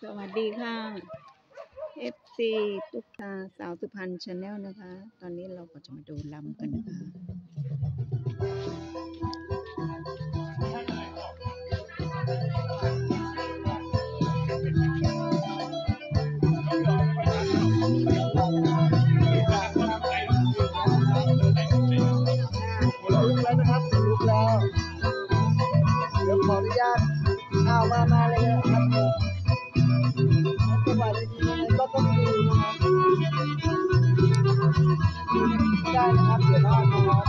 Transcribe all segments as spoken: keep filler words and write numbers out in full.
สวัสดีค่ะ เอฟ ซี ตุ๊กตาสาวสุพรรณชาแนลนะคะ ตอนนี้เราก็จะมาดูลำกันนะคะลุกแล้วนะครับลุกแล้วเดี๋ยวขออนุญาตเอามามาเลยนะครับจังหวะดีๆยังไงก็ต้องดูนะครับได้นะครับเดี๋ยวรอดนะครับ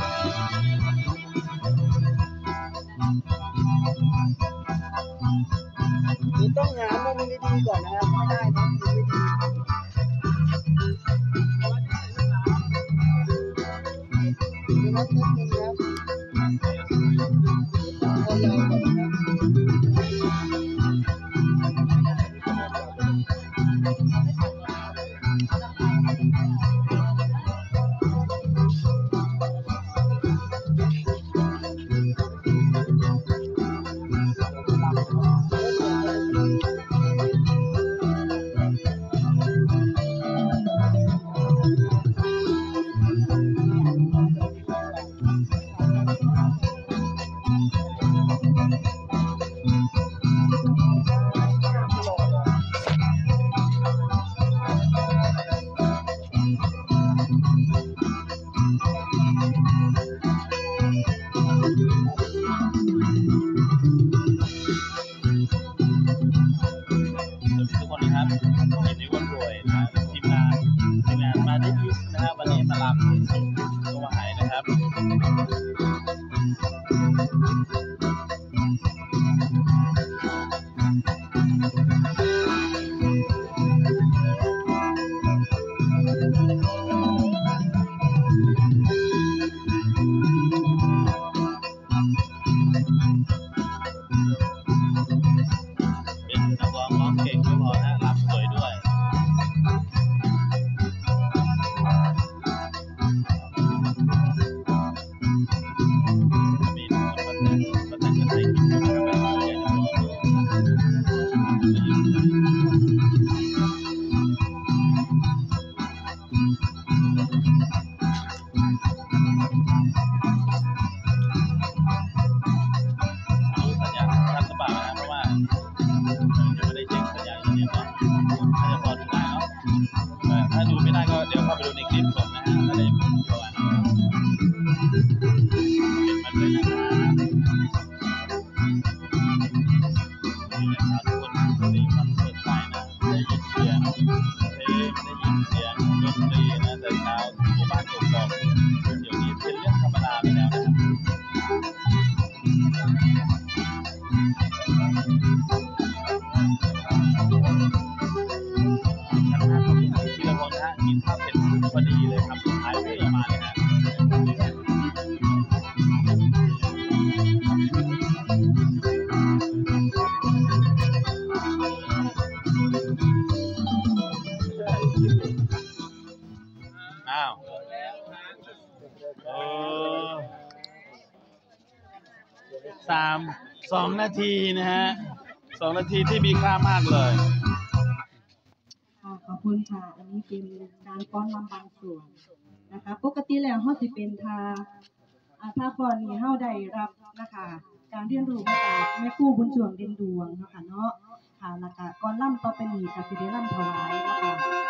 นี่ต้องหามุมดีๆก่อนนะครับไม่ได้นะมุมไม่ดีนี่นะนิดนึงครับต้องเอายาวก่อนนะครับทุกคนนะครับยินดีวันรวยนะทีมงานทีมงานมาได้ยิสนะครับวันนี้มาลำตัวหายนะครับเป็นนักร้องร้องเก่งไม่พอนะรำสวยด้วยมีคนประเทศประเทศไทยกินนะครับอยากจะรู้สัญญาณชัดหรือเปล่านะเพราะว่ายังไม่ได้เช็คสัญญาณอย่างเดียวเนาะถ้าจะพอดูได้เนาะถ้าดูไม่ได้ก็เดี๋ยวเข้าไปดูในคลิปผมนะฮะก็ได้ประมาณนี้เป็นมาด้วยนะครับมีชาวทุกคนมีความสดใสนะได้ยินเสียงเพลงได้ยินเสียงดนตรีนะแต่เช้าหมู่บ้านกกอกเดี๋ยวนี้เป็นเรื่องธรรมดาไปแล้วนะครับทีละคนนะฮะกินข้าวเสร็จพอดีเลยครับหายไปมาเลยนะอ้าวโอ้สามสองนาทีนะฮะสองนาทีที่มีค่ามากเลยค่ะขอบคุณค่ะ อันนี้เป็นการฟ้อนรำบางส่วนนะคะ ปกติแล้วเฮาสิเป็นทาอ่าทาฟ้อนนี่เฮาได้รับนะคะ การเรียนรู้มาจากแม่ครูบุญช่วงเด่นดวงเนาะค่ะเนาะค่ะแล้วก็ก่อนรำต่อไปนี้ก็สิได้รำถวายเนาะค่ะ